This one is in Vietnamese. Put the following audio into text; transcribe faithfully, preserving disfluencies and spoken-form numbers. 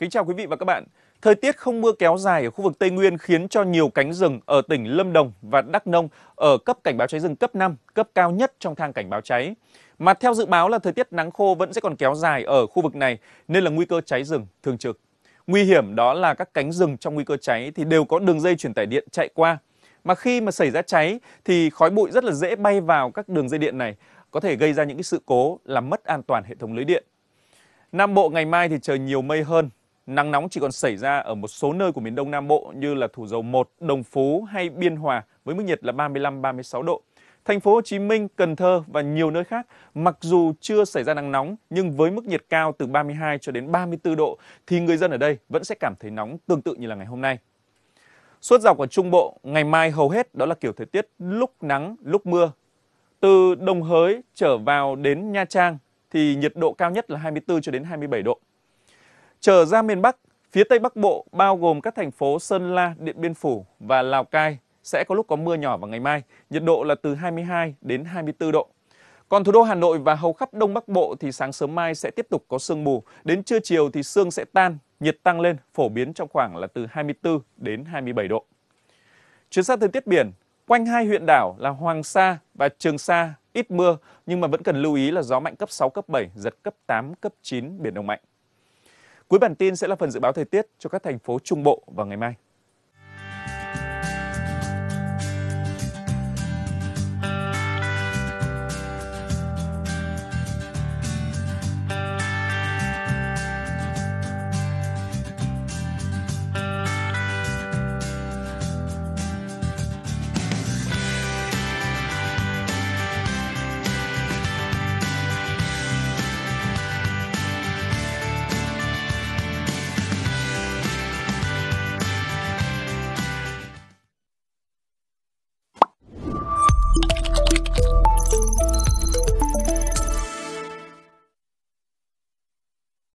Kính chào quý vị và các bạn. Thời tiết không mưa kéo dài ở khu vực Tây Nguyên khiến cho nhiều cánh rừng ở tỉnh Lâm Đồng và Đắk Nông ở cấp cảnh báo cháy rừng cấp năm, cấp cao nhất trong thang cảnh báo cháy. Mà theo dự báo là thời tiết nắng khô vẫn sẽ còn kéo dài ở khu vực này nên là nguy cơ cháy rừng thường trực. Nguy hiểm đó là các cánh rừng trong nguy cơ cháy thì đều có đường dây truyền tải điện chạy qua. Mà khi mà xảy ra cháy thì khói bụi rất là dễ bay vào các đường dây điện này, có thể gây ra những cái sự cố làm mất an toàn hệ thống lưới điện. Nam Bộ ngày mai thì trời nhiều mây hơn. Nắng nóng chỉ còn xảy ra ở một số nơi của miền Đông Nam Bộ như là Thủ Dầu Một, Đồng Phú hay Biên Hòa với mức nhiệt là ba mươi lăm đến ba mươi sáu độ. Thành phố Hồ Chí Minh, Cần Thơ và nhiều nơi khác mặc dù chưa xảy ra nắng nóng nhưng với mức nhiệt cao từ ba mươi hai cho đến ba mươi tư độ thì người dân ở đây vẫn sẽ cảm thấy nóng tương tự như là ngày hôm nay. Suốt dọc ở Trung Bộ, ngày mai hầu hết đó là kiểu thời tiết lúc nắng, lúc mưa. Từ Đồng Hới trở vào đến Nha Trang thì nhiệt độ cao nhất là hai mươi tư cho đến hai mươi bảy độ. Trở ra miền Bắc, phía Tây Bắc Bộ bao gồm các thành phố Sơn La, Điện Biên Phủ và Lào Cai sẽ có lúc có mưa nhỏ vào ngày mai, nhiệt độ là từ hai mươi hai đến hai mươi tư độ. Còn thủ đô Hà Nội và hầu khắp Đông Bắc Bộ thì sáng sớm mai sẽ tiếp tục có sương mù, đến trưa chiều thì sương sẽ tan, nhiệt tăng lên phổ biến trong khoảng là từ hai mươi tư đến hai mươi bảy độ. Chuyển sang thời tiết biển, quanh hai huyện đảo là Hoàng Sa và Trường Sa ít mưa nhưng mà vẫn cần lưu ý là gió mạnh cấp sáu, cấp bảy, giật cấp tám, cấp chín, biển động mạnh. Cuối bản tin sẽ là phần dự báo thời tiết cho các thành phố Trung Bộ vào ngày mai.